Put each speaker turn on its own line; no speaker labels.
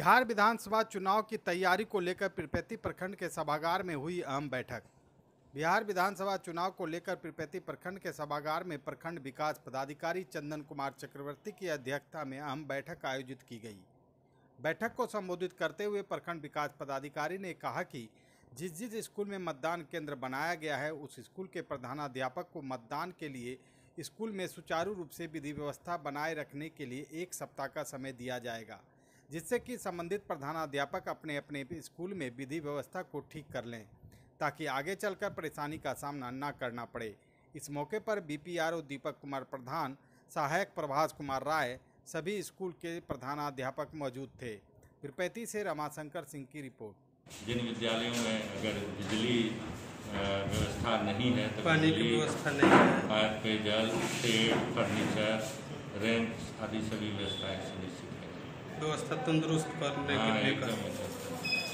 बिहार विधानसभा चुनाव की तैयारी को लेकर पीरपैंती प्रखंड के सभागार में हुई अहम बैठक। बिहार विधानसभा चुनाव को लेकर पीरपैंती प्रखंड के सभागार में प्रखंड विकास पदाधिकारी चंदन कुमार चक्रवर्ती की अध्यक्षता में अहम बैठक आयोजित की गई। बैठक को संबोधित करते हुए प्रखंड विकास पदाधिकारी ने कहा कि जिस स्कूल में मतदान केंद्र बनाया गया है उस स्कूल के प्रधानाध्यापक को मतदान के लिए स्कूल में सुचारू रूप से विधि व्यवस्था बनाए रखने के लिए 1 सप्ताह का समय दिया जाएगा, जिससे कि संबंधित प्रधानाध्यापक अपने अपने स्कूल में विधि व्यवस्था को ठीक कर लें ताकि आगे चलकर परेशानी का सामना न करना पड़े। इस मौके पर बीपीआरओ दीपक कुमार प्रधान, सहायक प्रभास कुमार राय, सभी स्कूल के प्रधानाध्यापक मौजूद थे। पीरपैंती से रमाशंकर सिंह की रिपोर्ट।
जिन विद्यालयों में अगर बिजली व्यवस्था नहीं है तो
पानी की व्यवस्था नहीं है,
पेयजल, शेड, फर्नीचर, रैंप आदि सभी व्यवस्थाएं सुनिश्चित है।
व्यवस्था तंदुरुस्त करने के लिए